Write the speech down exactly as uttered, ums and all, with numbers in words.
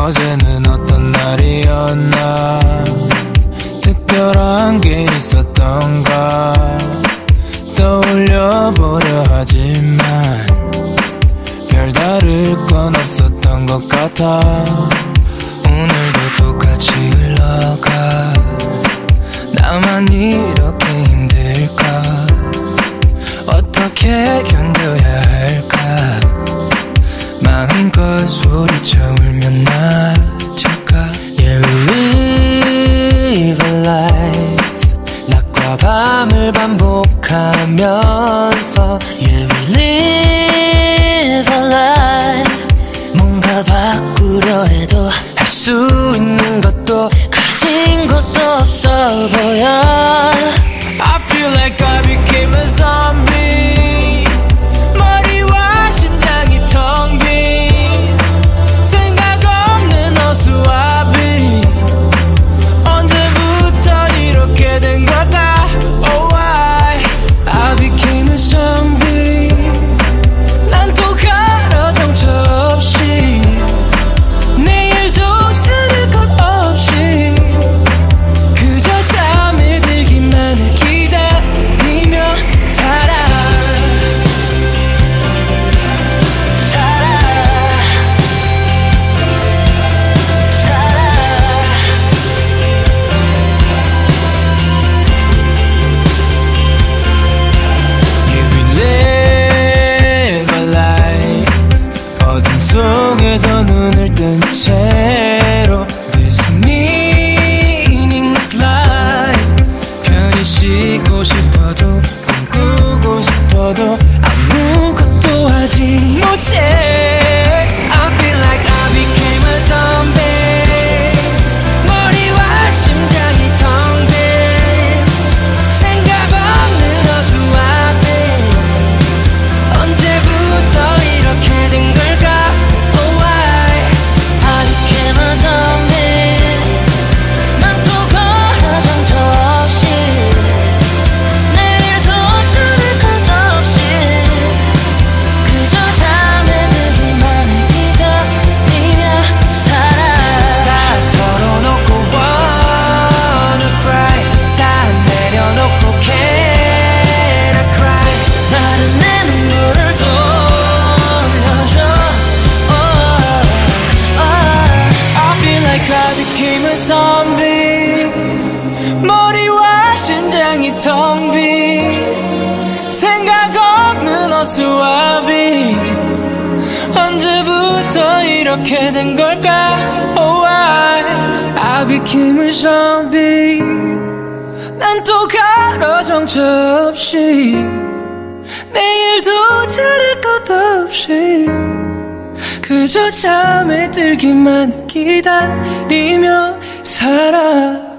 어제는 어떤 날이었나, 특별한 게 있었던가 떠올려보려 하지만 별다를 건 없었던 것 같아. 오늘도 똑같이 흘러가. 나만 이렇게 힘들까? 어떻게 견뎌야 할까? 마음껏 소리쳐 울면 나아질까? Yeah, we live a life. 낮과 밤을 반복하면서 Yeah, we live a life. 뭔가 바꾸려 해도 할 수 있는 것도 가진 것도 없어 보여. I feel like I became a zombie. 머리와 심장이 텅 빈 생각 없는 어수와비. 언제부터 이렇게 된 걸까? Oh why I became a zombie. 난 또 가라 정처 없이 내일도 들을 것 없이 그저 잠에 들기만을 기다리며 살아. 살아 살아. Yeah, we live a life. 어둠 속에서 눈을 뜬 채로 This meaningless life. 편히 쉬고 싶어도 꿈꾸고 싶어도 아무것도 하지 못해. I feel like I became a zombie. 머리와 심장이 텅 빈 생각 없는 어수와비. 언제부터 이렇게 된 걸까? Oh why I became a zombie. 난 또 걸어 정처 없이 내일도 들을 것 없이 그저 잠에 들기만을 기다리며 살아. 다 털어놓고 wanna cry. 다 내려놓고 can I cry. 나는 내 눈물을 돌려줘. Oh, oh. I feel like I became a zombie. 머리와 심장이 텅 빈 생각 없는 어수와비. 언제부터 이렇게 된 걸까? Oh why I became a zombie. 난 또 가로 정처 없이 내일도 들을 것 없이 그저 잠에 들기만 기다리며 살아.